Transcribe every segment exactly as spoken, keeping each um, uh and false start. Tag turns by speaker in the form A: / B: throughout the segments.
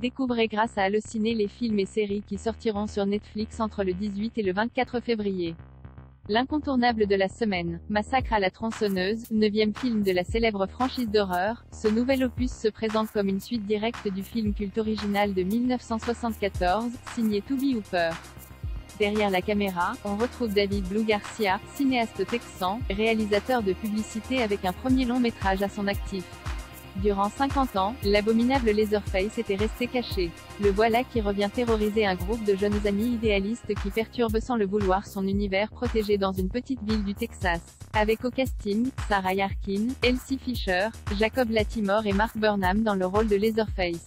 A: Découvrez grâce à Allociné les films et séries qui sortiront sur Netflix entre le dix-huit et le vingt-quatre février. L'incontournable de la semaine, Massacre à la tronçonneuse, neuvième film de la célèbre franchise d'horreur, ce nouvel opus se présente comme une suite directe du film culte original de mille neuf cent soixante-quatorze, signé Tobe Hooper. Derrière la caméra, on retrouve David Blue Garcia, cinéaste texan, réalisateur de publicité avec un premier long métrage à son actif. Durant cinquante ans, l'abominable Leatherface était resté caché. Le voilà qui revient terroriser un groupe de jeunes amis idéalistes qui perturbent sans le vouloir son univers protégé dans une petite ville du Texas. Avec au casting, Sarah Yarkin, Elsie Fisher, Jacob Latimore et Mark Burnham dans le rôle de Leatherface.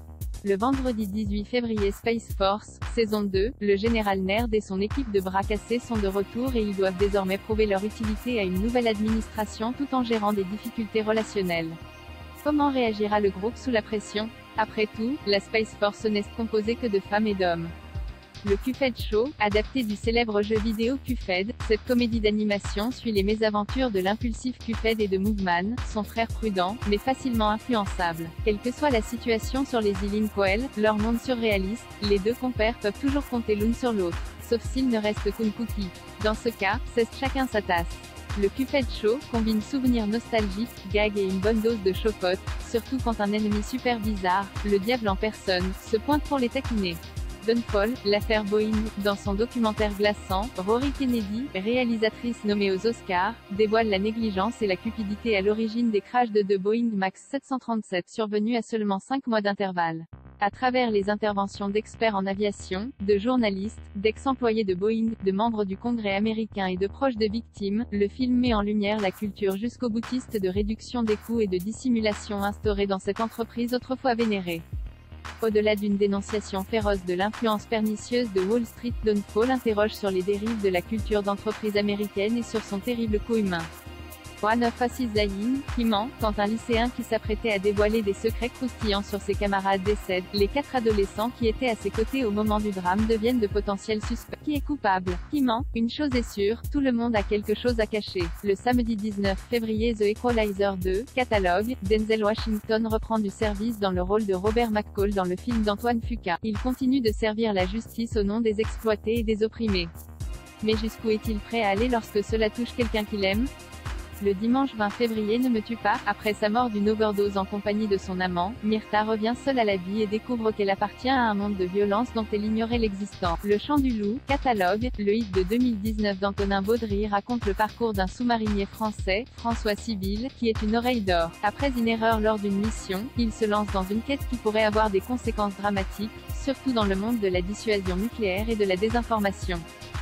A: Le vendredi dix-huit février, Space Force, saison deux, le général Nerd et son équipe de bras cassés sont de retour et ils doivent désormais prouver leur utilité à une nouvelle administration tout en gérant des difficultés relationnelles. Comment réagira le groupe sous la pression? Après tout, la Space Force n'est composée que de femmes et d'hommes. Le Cuphead Show, adapté du célèbre jeu vidéo Cuphead, cette comédie d'animation suit les mésaventures de l'impulsif Cuphead et de Moogman, son frère prudent, mais facilement influençable. Quelle que soit la situation sur les îles Inkwell, leur monde surréaliste, les deux compères peuvent toujours compter l'une sur l'autre. Sauf s'ils ne restent qu'une cookie. Dans ce cas, c'est chacun sa tasse. Le Cuphead Show combine souvenirs nostalgiques, gags et une bonne dose de chocotte, surtout quand un ennemi super bizarre, le diable en personne, se pointe pour les taquiner. Dawnfall, l'affaire Boeing, dans son documentaire glaçant, Rory Kennedy, réalisatrice nommée aux Oscars, dévoile la négligence et la cupidité à l'origine des crashs de deux Boeing Max sept cent trente-sept survenus à seulement cinq mois d'intervalle. À travers les interventions d'experts en aviation, de journalistes, d'ex-employés de Boeing, de membres du Congrès américain et de proches de victimes, le film met en lumière la culture jusqu'au boutiste de réduction des coûts et de dissimulation instaurée dans cette entreprise autrefois vénérée. Au-delà d'une dénonciation féroce de l'influence pernicieuse de Wall Street, Dawnfall interroge sur les dérives de la culture d'entreprise américaine et sur son terrible coût humain. One of Us is Dying, qui ment, quand un lycéen qui s'apprêtait à dévoiler des secrets croustillants sur ses camarades décède, les quatre adolescents qui étaient à ses côtés au moment du drame deviennent de potentiels suspects. Qui est coupable? Qui ment? Une chose est sûre, tout le monde a quelque chose à cacher. Le samedi dix-neuf février, The Equalizer deux, catalogue, Denzel Washington reprend du service dans le rôle de Robert McCall dans le film d'Antoine Fuqua. Il continue de servir la justice au nom des exploités et des opprimés. Mais jusqu'où est-il prêt à aller lorsque cela touche quelqu'un qu'il aime? Le dimanche vingt février, Ne me tue pas. Après sa mort d'une overdose en compagnie de son amant, Myrtha revient seule à la vie et découvre qu'elle appartient à un monde de violence dont elle ignorait l'existence. Le Chant du Loup, catalogue, le hit de deux mille dix-neuf d'Antonin Baudry raconte le parcours d'un sous-marinier français, François Civil, qui est une oreille d'or. Après une erreur lors d'une mission, il se lance dans une quête qui pourrait avoir des conséquences dramatiques, surtout dans le monde de la dissuasion nucléaire et de la désinformation.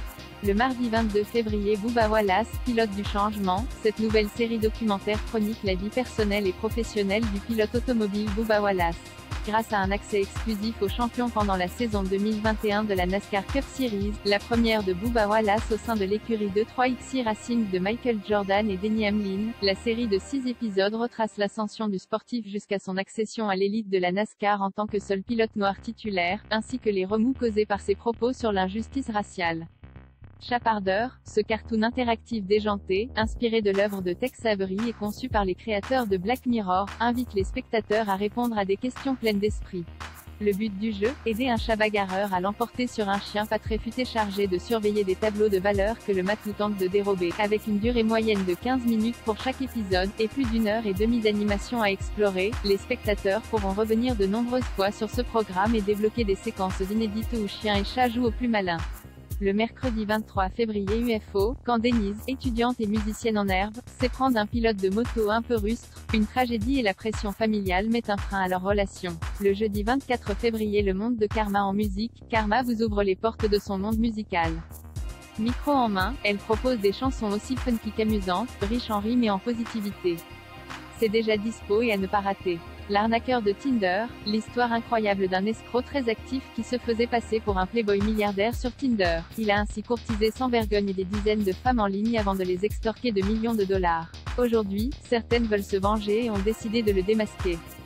A: Le mardi vingt-deux février, Bubba Wallace, pilote du changement. Cette nouvelle série documentaire chronique la vie personnelle et professionnelle du pilote automobile Bubba Wallace. Grâce à un accès exclusif aux champions pendant la saison deux mille vingt et un de la NASCAR Cup Series, la première de Bubba Wallace au sein de l'écurie deux trois X I Racing de Michael Jordan et Denny Hamlin, la série de six épisodes retrace l'ascension du sportif jusqu'à son accession à l'élite de la NASCAR en tant que seul pilote noir titulaire, ainsi que les remous causés par ses propos sur l'injustice raciale. Chapardeur, ce cartoon interactif déjanté, inspiré de l'œuvre de Tex Avery et conçu par les créateurs de Black Mirror, invite les spectateurs à répondre à des questions pleines d'esprit. Le but du jeu, aider un chat bagarreur à l'emporter sur un chien pas très futé chargé de surveiller des tableaux de valeurs que le matou tente de dérober. Avec une durée moyenne de quinze minutes pour chaque épisode, et plus d'une heure et demie d'animation à explorer, les spectateurs pourront revenir de nombreuses fois sur ce programme et débloquer des séquences inédites où chiens et chats jouent au plus malin. Le mercredi vingt-trois février, U F O, quand Denise, étudiante et musicienne en herbe, s'éprend d'un pilote de moto un peu rustre, une tragédie et la pression familiale mettent un frein à leur relation. Le jeudi vingt-quatre février, Le monde de Karma en musique, Karma vous ouvre les portes de son monde musical. Micro en main, elle propose des chansons aussi funky qu'amusantes, riches en rimes et en positivité. C'est déjà dispo et à ne pas rater. L'arnaqueur de Tinder, l'histoire incroyable d'un escroc très actif qui se faisait passer pour un playboy milliardaire sur Tinder. Il a ainsi courtisé sans vergogne des dizaines de femmes en ligne avant de les extorquer de millions de dollars. Aujourd'hui, certaines veulent se venger et ont décidé de le démasquer.